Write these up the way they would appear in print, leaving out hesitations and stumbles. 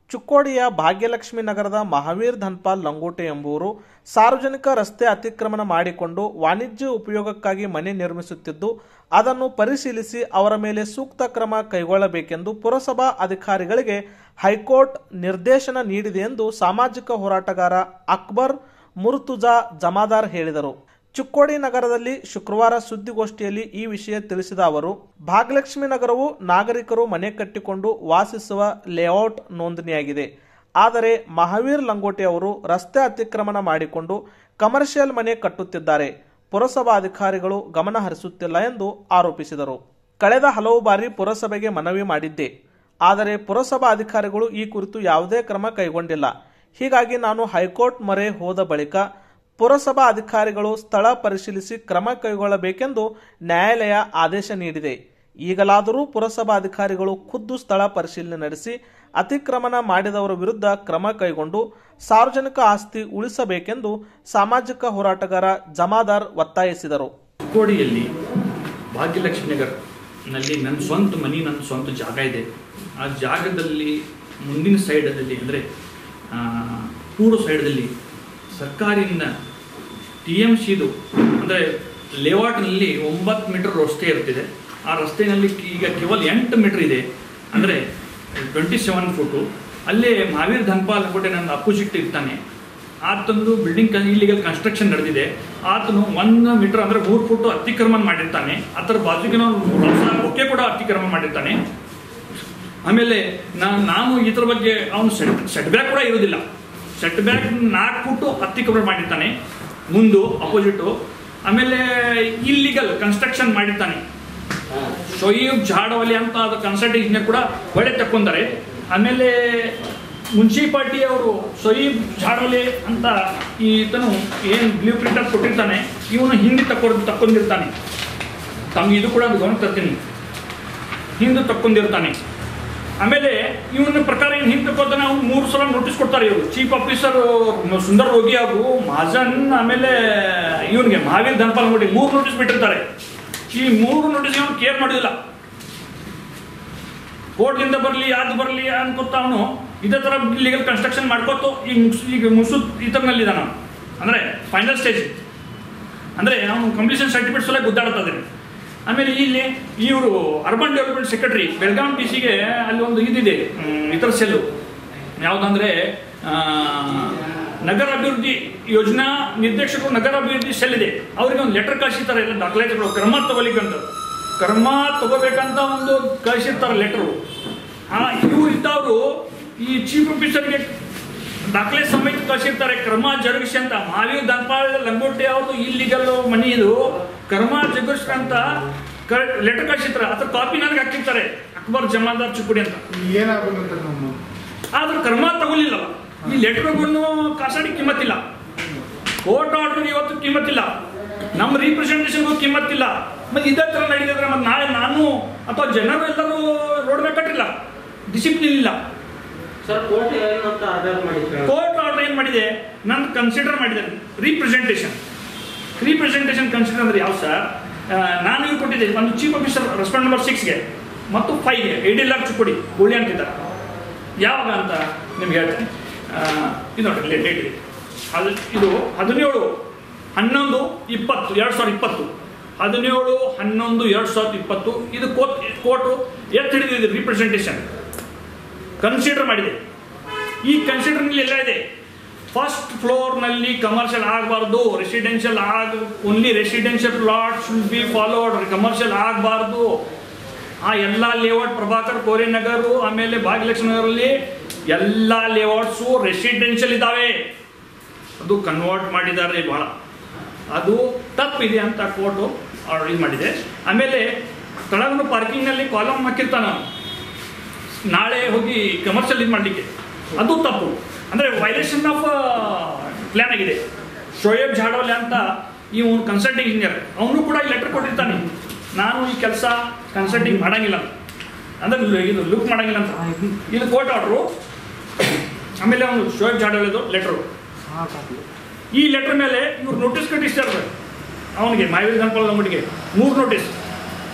ಚಿಕ್ಕೋಡಿಯ ಭಾಗ್ಯಲಕ್ಷ್ಮಿ ನಗರದ ಮಹಾವೀರ್ ಧನ್ಪಾಲ್ ಲಂಗೋಟೆ ಎಂಬುವರು ಸಾರ್ವಜನಿಕ ರಸ್ತೆ ಅತಿಕ್ರಮಣ ಮಾಡಿಕೊಂಡು ವಾಣಿಜ್ಯ ಉಪಯೋಗಕ್ಕಾಗಿ ಮನೆ ನಿರ್ಮಿಸುತ್ತಿದ್ದು, ಅದನ್ನು ಪರಿಶೀಲಿಸಿ ಅವರ ಮೇಲೆ ಸೂಕ್ತ ಕ್ರಮ ಕೈಗೊಳ್ಳಬೇಕೆಂದು ಪುರಸಭಾ ಅಧಿಕಾರಿಗಳಿಗೆ ಹೈಕೋರ್ಟ್ ನಿರ್ದೇಶನ ನೀಡಿದೆ ಎಂದು ಸಾಮಾಜಿಕ ಹೋರಾಟಗಾರ ಅಕ್ಬರ್ ಮುರ್ತುಜಾ ಜಮಾದಾರ್ ಹೇಳಿದರು. ಚಿಕ್ಕೋಡಿ ನಗರದಲ್ಲಿ ಶುಕ್ರವಾರ ಸುದ್ದಿಗೋಷ್ಠಿಯಲ್ಲಿ ಈ ವಿಷಯ ತಿಳಿಸಿದ ಅವರು, ಭಾಗ್ಯಲಕ್ಷ್ಮಿ ನಗರವು ನಾಗರಿಕರು ಮನೆ ಕಟ್ಟಿಕೊಂಡು ವಾಸಿಸುವ ಲೇಔಟ್ ನೋಂದಣಿಯಾಗಿದೆ. ಆದರೆ ಮಹಾವೀರ್ ಲಂಗೋಟೆ ಅವರು ರಸ್ತೆ ಅತಿಕ್ರಮಣ ಮಾಡಿಕೊಂಡು ಕಮರ್ಷಿಯಲ್ ಮನೆ ಕಟ್ಟುತ್ತಿದ್ದಾರೆ. ಪುರಸಭಾ ಅಧಿಕಾರಿಗಳು ಗಮನ ಹರಿಸುತ್ತಿಲ್ಲ ಎಂದು ಆರೋಪಿಸಿದರು. ಕಳೆದ ಹಲವು ಬಾರಿ ಪುರಸಭೆಗೆ ಮನವಿ ಮಾಡಿದ್ದೆ, ಆದರೆ ಪುರಸಭಾ ಅಧಿಕಾರಿಗಳು ಈ ಕುರಿತು ಯಾವುದೇ ಕ್ರಮ ಕೈಗೊಂಡಿಲ್ಲ. ಹೀಗಾಗಿ ನಾನು ಹೈಕೋರ್ಟ್ ಮೊರೆ ಹೋದ ಬಳಿಕ ಪುರಸಭಾ ಅಧಿಕಾರಿಗಳು ಸ್ಥಳ ಪರಿಶೀಲಿಸಿ ಕ್ರಮ ಕೈಗೊಳ್ಳಬೇಕೆಂದು ನ್ಯಾಯಾಲಯ ಆದೇಶ ನೀಡಿದೆ. ಈಗಲಾದರೂ ಪುರಸಭಾ ಅಧಿಕಾರಿಗಳು ಖುದ್ದು ಸ್ಥಳ ಪರಿಶೀಲನೆ ನಡೆಸಿ ಅತಿಕ್ರಮಣ ಮಾಡಿದವರ ವಿರುದ್ಧ ಕ್ರಮ ಕೈಗೊಂಡು ಸಾರ್ವಜನಿಕ ಆಸ್ತಿ ಉಳಿಸಬೇಕೆಂದು ಸಾಮಾಜಿಕ ಹೋರಾಟಗಾರ ಜಮಾದಾರ್ ಒತ್ತಾಯಿಸಿದರು. ಚಿಕ್ಕೋಡಿಯಲ್ಲಿ ಭಾಗ್ಯಲಕ್ಷ್ಮಿ ನಗರ್ನಲ್ಲಿ ನನ್ನ ಸ್ವಂತ ಮನೆ, ನನ್ನ ಸ್ವಂತ ಜಾಗ ಇದೆ. ಆ ಜಾಗದಲ್ಲಿ ಮುಂದಿನ ಸೈಡಲ್ಲಿ ಅಂದರೆ ಪೂರ್ವ ಸೈಡಲ್ಲಿ ಸರ್ಕಾರಿಯಿಂದ TMCದು ಅಂದರೆ ಲೇಔಟ್ನಲ್ಲಿ 9 ಮೀಟರ್ ರಸ್ತೆ ಇರ್ತಿದೆ. ಆ ರಸ್ತೆಯಲ್ಲಿ ಈಗ ಕೇವಲ 8 ಮೀಟರ್ ಇದೆ, ಅಂದರೆ 27 ಫುಟು. ಅಲ್ಲೇ ಮಹಾವೀರ್ ಧನ್ಪಾಲ್ ಲಂಗೋಟೆ ನನ್ನ ಅಪೋಸಿಟ್ ಇರ್ತಾನೆ. ಆತಂದು ಬಿಲ್ಡಿಂಗ್ ಇಲ್ಲಿಗಲ್ ಕನ್ಸ್ಟ್ರಕ್ಷನ್ ನಡೆದಿದೆ. ಆತನು 1 ಮೀಟರ್ ಅಂದರೆ 3 ಫುಟ್ ಅತಿಕ್ರಮಣ ಮಾಡಿರ್ತಾನೆ. ಅದರ ಬಾಜುಗೆ ಬೊಕ್ಕೆ ಕೂಡ ಅತಿಕ್ರಮಣ ಮಾಡಿರ್ತಾನೆ. ಆಮೇಲೆ ನಾನು ಇದರ ಬಗ್ಗೆ ಅವನು ಸೆಟ್ ಬ್ಯಾಕ್ ಕೂಡ ಇರೋದಿಲ್ಲ. ಸೆಟ್ ಬ್ಯಾಕ್ 4 ಫುಟ್ಟು ಅತಿಕ್ರಮಣ ಮಾಡಿರ್ತಾನೆ ಮುಂದು ಅಪೋಸಿಟು. ಆಮೇಲೆ ಇಲ್ಲಿಗಲ್ ಕನ್ಸ್ಟ್ರಕ್ಷನ್ ಮಾಡಿರ್ತಾನೆ. ಶೋಯಿಬ್ ಜಾಡವಲಿ ಅಂತ ಅದು ಕನ್ಸಲ್ಟ್ ಇಂಜಿನಿಯರ್ ಕೂಡ ಒಳ್ಳೆ ತಕ್ಕೊಂತಾರೆ. ಆಮೇಲೆ ಮುನ್ಸಿಪಾಲ್ಟಿ ಅವರು ಶೋಯಿಬ್ ಜಾಡವಲಿ ಅಂತ ಈತನು ಏನು ಬ್ಲೂ ಪ್ರಿಂಟರ್ ಕೊಟ್ಟಿರ್ತಾನೆ, ಇವನು ಹಿಂದೆ ತಕ್ಕೊಂಡಿರ್ತಾನೆ. ತಮಗೆ ಇದು ಕೂಡ ಅದು ಗಮನ ತರ್ತೀನಿ, ಹಿಂದೆ ತಕ್ಕೊಂಡಿರ್ತಾನೆ. ಆಮೇಲೆ ಇವನ ಪ್ರಕಾರ ಏನು ಹಿಂದೆ ತಕ್ಕೋತಾನೆ, ಅವ್ನು 3 ಸಲ ನೋಟಿಸ್ ಕೊಡ್ತಾರೆ. ಇವರು ಚೀಫ್ ಆಫೀಸರ್ ಸುಂದರ್ ರೋಗಿ ಹಾಗೂ ಮಹಾಜನ್, ಆಮೇಲೆ ಇವನಿಗೆ ಮಹಾವೀರ್ ಧನ್ಪಾಲ್ ನೋಡಿ 3 ನೋಟಿಸ್ ಬಿಟ್ಟಿರ್ತಾರೆ. ಈ 3 ನೋಟಿಸ್ ಅವನು ಕೇರ್ ಮಾಡೋದಿಲ್ಲ. ಕೋರ್ಟ್ನಿಂದ ಬರಲಿ ಅದು ಬರಲಿ ಅನ್ಕೋತ ಅವನು ಇದೇ ಥರ ಲೀಗಲ್ ಕನ್ಸ್ಟ್ರಕ್ಷನ್ ಮಾಡ್ಕೋತು ಈಗ ಮುಸು ಈ ಥರನಲ್ಲಿದ್ದಾನೆ. ಅಂದರೆ ಫೈನಲ್ ಸ್ಟೇಜ್ ಅಂದರೆ ಅವನು ಕಂಪ್ಲೀಷನ್ ಸರ್ಟಿಫಿಕೇಟ್ ಸಲ ಗುದ್ದಾಡ್ತದೆ. ಆಮೇಲೆ ಇಲ್ಲಿ ಇವರು ಅರ್ಬನ್ ಡೆವಲಪ್ಮೆಂಟ್ ಸೆಕ್ರೆಟರಿ ಬೆಳಗಾಂ DCಗೆ ಅಲ್ಲಿ ಒಂದು ಇದಿದೆ, ಇತರ ಸೆಲ್ಲು ಯಾವುದಂದ್ರೆ ನಗರ ಅಭಿವೃದ್ಧಿ ಯೋಜನಾ ನಿರ್ದೇಶಕರು ನಗರ ಅಭಿವೃದ್ಧಿ ಸೆಲ್ ಇದೆ. ಅವರಿಗೆ ಒಂದು ಲೆಟರ್ ಕಳಿಸಿರ್ತಾರೆ, ಎಲ್ಲ ದಾಖಲಾತಿಗಳು ಕ್ರಮ ತಗೋಲಿಕ್ಕಂತ, ಕ್ರಮ ತಗೋಬೇಕಂತ ಒಂದು ಕಳಿಸಿರ್ತಾರೆ ಲೆಟರು. ಇವರು ಇದ್ದವರು ಈ ಚೀಫ್ ಆಫೀಸರ್ಗೆ ದಾಖಲೆ ಸಮೇತ ಕಳಿಸಿರ್ತಾರೆ ಕ್ರಮ ಜರುಗಿಸಿ ಅಂತ. ಮಹಾವೀರ್ ಧನ್ಪಾಲ್ ಲಂಗೋಟೆ ಅವ್ರದ್ದು ಇಲ್ಲಿಗಲ್ ಮನಿ ಇದು ಕ್ರಮ ಜರುಗಿಸಿ ಅಂತ ಲೆಟರ್ ಕಳಿಸಿರ್ತಾರೆ. ಅದ್ರ ಕಾಪಿ ನನಗೆ ಹಾಕಿರ್ತಾರೆ, ಅಕ್ಬರ್ ಜಮಾದಾರ್ ಚಿಕ್ಕೋಡಿ ಅಂತ. ಆದ್ರೆ ಕ್ರಮ ತಗೊಳ್ಳಿಲ್ಲ. ಈ ಲೆಟರ್ಗೂ ಕಾಸಾಡಿ ಕಿಮ್ಮತ್ತಿಲ್ಲ, ಕೋರ್ಟ್ ಆರ್ಡರ್ ಇವತ್ತು ಕಿಮ್ಮತ್ತಿಲ್ಲ, ನಮ್ಮ ರೀಪ್ರೆಸೆಂಟೇಷನ್ಗೂ ಕಿಮ್ಮತ್ತಿಲ್ಲ. ಮತ್ತೆ ಇದೇ ಥರ ನಡೀತಿದ್ರೆ ಮತ್ತೆ ನಾಳೆ ನಾನು ಅಥವಾ ಜನರು ಎಲ್ಲರೂ ರೋಡ್ ಮೇಲೆ ಕಟ್ಟಿಲ್ಲ, ಡಿಸಿಪ್ಲಿನ್ ಇಲ್ಲ. ಕೋರ್ಟ್ ಆರ್ಡರ್ ಏನು ಮಾಡಿದೆ, ನಾನು ಕನ್ಸಿಡರ್ ಮಾಡಿದೆ ರೀಪ್ರೆಸೆಂಟೇಷನ್ ಕನ್ಸಿಡರ್ ಅಂದ್ರೆ ಯಾವ ಸರ್, ನಾನು ಇವ್ರು ಕೊಟ್ಟಿದ್ದೆ ಒಂದು ಚೀಫ್ ಆಫೀಸರ್ ರೆಸ್ಪಾಂಡ್ ನಂಬರ್ 6ಗೆ ಮತ್ತು 5ಗೆ ADLR ಚಿಕ್ಕೋಡಿ ಗುಳಿ ಅಂತಿದ್ದಾರೆ. ಯಾವಾಗ ಅಂತ ನಿಮ್ಗೆ ಹೇಳ್ತೇನೆ. ಇದು ನೋಡ್ರಿ ಡೇಟ್ ಇದೆ, ಇದು 17/11/2020 17/11/2020 ಇದು ಕೋರ್ಟು ಎತ್ತು ಹಿಡಿದಿದೆ. ರೀಪ್ರೆಸೆಂಟೇಷನ್ ಕನ್ಸಿಡರ್ ಮಾಡಿದೆ. ಈ ಕನ್ಸಿಡರ್ನಲ್ಲಿ ಎಲ್ಲ ಇದೆ, ಫಸ್ಟ್ ಫ್ಲೋರ್ನಲ್ಲಿ ಕಮರ್ಷಿಯಲ್ ಆಗಬಾರ್ದು, residential only residential plot should be followed, commercial ಆಗಬಾರ್ದು. ಆ ಎಲ್ಲ ಲೇಔಟ್ ಪ್ರಭಾಕರ್ ಕೋರೆ ನಗರು ಆಮೇಲೆ ಭಾಗ್ಯಲಕ್ಷ್ಮಿ ನಗರಲ್ಲಿ ಎಲ್ಲ ಲೇಔಟ್ಸು ರೆಸಿಡೆನ್ಷಿಯಲ್ ಇದ್ದಾವೆ. ಅದು ಕನ್ವರ್ಟ್ ಮಾಡಿದ್ದಾರೆ ಭಾಳ, ಅದು ತಪ್ಪಿದೆ ಅಂತ ಕೋರ್ಟು ಆರ್ಡರ್ ಇದು ಮಾಡಿದೆ. ಆಮೇಲೆ ತಳಗನು ಪಾರ್ಕಿಂಗ್ನಲ್ಲಿ ಕಾಲಮ್ ಹಾಕಿರ್ತಾನೆ, ನಾಳೆ ಹೋಗಿ ಕಮರ್ಷಿಯಲ್ ಇದು ಮಾಡಲಿಕ್ಕೆ, ಅದು ತಪ್ಪು. ಅಂದರೆ ವೈಲೇಷನ್ ಆಫ್ ಪ್ಲ್ಯಾನ್ ಆಗಿದೆ. ಶೋಯಬ್ ಜಾಡವಲೆ ಅಂತ ಇವನು ಕನ್ಸಲ್ಟಿಂಗ್ ಇಂಜಿನಿಯರ್, ಅವನು ಕೂಡ ಈ ಲೆಟರ್ ಕೊಟ್ಟಿರ್ತಾನೆ, ನಾನು ಈ ಕೆಲಸ ಕನ್ಸಲ್ಟಿಂಗ್ ಮಾಡೋಂಗಿಲ್ಲ ಅಂತ, ಅಂದರೆ ಇದು ಲುಕ್ ಮಾಡೋಂಗಿಲ್ಲ ಅಂತ. ಇದು ಕೋರ್ಟ್ ಆರ್ಡ್ರು. ಆಮೇಲೆ ಅವನು ಶೋಯಬ್ ಜಾಡವಲೆದು ಲೆಟ್ರು. ಈ ಲೆಟರ್ ಮೇಲೆ ಇವ್ರು ನೋಟಿಸ್ ಕಟ್ಟಿಸ್ತಾರೆ ಅವನಿಗೆ, ಮಹಾವೀರ್ ಧನ್ಪಾಲ್ ಲಂಗೋಟೆಗೆ 3 ನೋಟಿಸ್.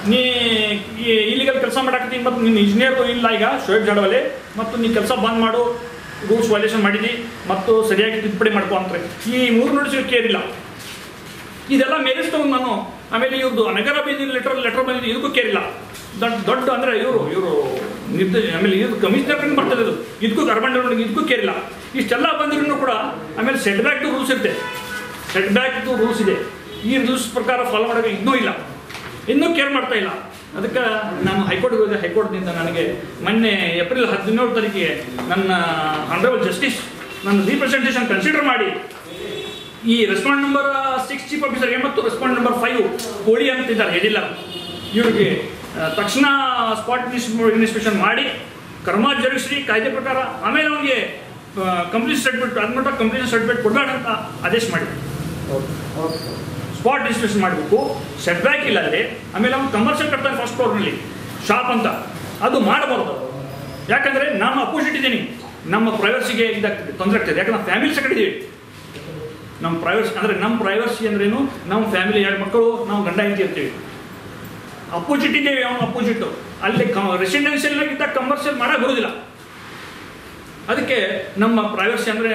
ನೀ ಇಲ್ಲಿಗಲ್ ಕೆಲಸ ಮಾಡಾಕತ್ತೀನಿ ಮತ್ತು ನಿನ್ನ ಇಂಜಿನಿಯರ್ಗಳು ಇಲ್ಲ ಈಗ ಶೋಯಬ್ ಜಾಡವಲ್ಲಿ ಮತ್ತು ನೀ ಕೆಲಸ ಬಂದ್ ಮಾಡು, ರೂಲ್ಸ್ ವೈಲೇಷನ್ ಮಾಡಿದಿ ಮತ್ತು ಸರಿಯಾಗಿ ತಿದ್ದುಪಡಿ ಮಾಡ್ಕೊ ಅಂತಾರೆ. ಈ 3 ನೋಟಿಸ್ ಕೇರ್ ಇಲ್ಲ. ಇದೆಲ್ಲ ಮೆರಿಟ್ಸ್ ತಗೊಂಡು ನಾನು ಆಮೇಲೆ ಇವ್ರದ್ದು ನಗರ ಬೀದಿ ಲೆಟರ್ ಬಂದಿದ್ದು ಇದಕ್ಕೂ ಕೇರಿಲ್ಲ. ದೊಡ್ಡ ಅಂದರೆ ಇವರು ಆಮೇಲೆ ಇವ್ರು ಕಮಿಷನರ್ ಬರ್ತದೆ ಇದು, ಇದಕ್ಕೂ ಅರ್ಬನ್ ಡೆವಲಪ್ಮೆಂಟ್ ಇದಕ್ಕೂ ಕೇರಿಲ್ಲ. ಇಷ್ಟೆಲ್ಲ ಬಂದ್ರೂ ಕೂಡ ಆಮೇಲೆ ಸೆಟ್ ಬ್ಯಾಕ್ದು ರೂಲ್ಸ್ ಇರುತ್ತೆ, ಸೆಟ್ ಬ್ಯಾಕ್ದು ರೂಲ್ಸ್ ಇದೆ. ಈ ರೂಲ್ಸ್ ಪ್ರಕಾರ ಫಾಲೋ ಮಾಡೋಕ್ಕೆ ಇನ್ನೂ ಕೇರ್ ಮಾಡ್ತಾ ಇಲ್ಲ. ಅದಕ್ಕೆ ನಾನು ಹೈಕೋರ್ಟ್ಗೆ ಹೋದೆ. ಹೈಕೋರ್ಟ್ನಿಂದ ನನಗೆ ಮೊನ್ನೆ ಏಪ್ರಿಲ್ 17 ತಾರೀಕಿಗೆ ನನ್ನ ಆನರಬಲ್ ಜಸ್ಟಿಸ್ ನನ್ನ ರೀಪ್ರೆಸೆಂಟೇಷನ್ ಕನ್ಸಿಡರ್ ಮಾಡಿ ಈ ರೆಸ್ಪಾಂಡ್ ನಂಬರ್ 6 ಚೀಫ್ ಆಫೀಸರ್ಗೆ ಮತ್ತು ರೆಸ್ಪಾಂಡ್ ನಂಬರ್ 5 ಕೋಳಿ ಅಂತಿದ್ದಾರೆ ಹೇಳಿಲ್ಲ ಇವರಿಗೆ ತಕ್ಷಣ ಸ್ಪಾಟ್ ಇನ್ವೆಸ್ಟಿಗೇಷನ್ ಮಾಡಿ ಕರ್ಮ ಜರುಗಿಸಿ ಕಾಯ್ದೆ ಪ್ರಕಾರ ಆಮೇಲೆ ಅವನಿಗೆ ಕಂಪ್ಲೀಟ್ ಸರ್ಟಿಫಿಕೇಟ್ ಅದ್ಮಟ್ಟ ಕಂಪ್ಲೀಟ್ ಸರ್ಟಿಫಿಕೇಟ್ ಕೊಡಬೇಡ ಅಂತ ಆದೇಶ ಮಾಡಿದೆ. ಸ್ಪಾಟ್ ಇನ್ವೆಸ್ಟಿಗೇಷನ್ ಮಾಡಬೇಕು, ಸೆಟ್ ಬ್ಯಾಕ್ ಇಲ್ಲ ಅಲ್ಲಿ. ಆಮೇಲೆ ಅವ್ನು ಕಮರ್ಷಿಯಲ್ ಕಟ್ತಾನೆ ಫಸ್ಟ್ ಫ್ಲೋರ್ನಲ್ಲಿ ಶಾಪ್ ಅಂತ, ಅದು ಮಾಡಬಾರ್ದು. ಯಾಕಂದರೆ ನಾನು ಅಪೋಸಿಟ್ ಇದ್ದೀನಿ, ನಮ್ಮ ಪ್ರೈವರ್ಸಿಗೆ ಇದಾಗ್ತದೆ, ತೊಂದರೆ ಆಗ್ತದೆ. ಯಾಕಂದ್ರೆ ನಾವು ಫ್ಯಾಮಿಲಿ ಸೆಕೆಂಡ್ ಇದ್ದೀವಿ. ನಮ್ಮ ಪ್ರೈವರ್ಸಿ ಅಂದರೆ ನಮ್ಮ ಪ್ರೈವರ್ಸಿ ಅಂದ್ರೇನು, ನಮ್ಮ ಫ್ಯಾಮಿಲಿ 2 ಮಕ್ಕಳು, ನಾವು ಗಂಡ ಹೆಂಡತಿ ಇರ್ತೀವಿ. ಅಪೋಸಿಟ್ ಇದ್ದೇವೆ, ಅವನು ಅಪೋಸಿಟ್ಟು. ಅಲ್ಲಿ ರೆಸಿಡೆನ್ಷಿಯಲ್ನಾಗಿದ್ದ ಕಮರ್ಷಿಯಲ್ ಮಾಡೋಕ್ಕೆ ಬರೋದಿಲ್ಲ. ಅದಕ್ಕೆ ನಮ್ಮ ಪ್ರೈವರ್ಸಿ ಅಂದರೆ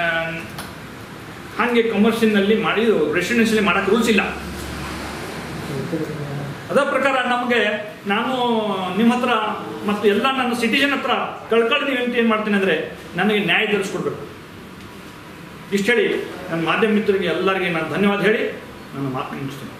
ಹಾಗೆ ಕಮರ್ಷಿಯಲ್ನಲ್ಲಿ ಮಾಡಿ ರೆಸಿಡೆನ್ಷಿಯಲ್ ಮಾಡೋಕ್ಕೆ ರೂಲ್ಸ್ ಇಲ್ಲ. ಅದರ ಪ್ರಕಾರ ನಮಗೆ ನಾನು ನಿಮ್ಮ ಹತ್ರ ಮತ್ತು ಎಲ್ಲ ನನ್ನ ಸಿಟಿಜನ್ ಹತ್ರ ಕಳ್ಕೊಳ್ಳಿ ವಿನಂತಿ ಏನು ಮಾಡ್ತೀನಿ ಅಂದರೆ ನನಗೆ ನ್ಯಾಯ ದೊರಕಿಸ್ಕೊಡ್ಬೇಕು. ಇಷ್ಟು ಹೇಳಿ ನನ್ನ ಮಾಧ್ಯಮ ಮಿತ್ರರಿಗೆ ಎಲ್ಲರಿಗೆ ನಾನು ಧನ್ಯವಾದ ಹೇಳಿ ನನ್ನ ಮಾತು ಮುಗಿಸ್ತೀನಿ.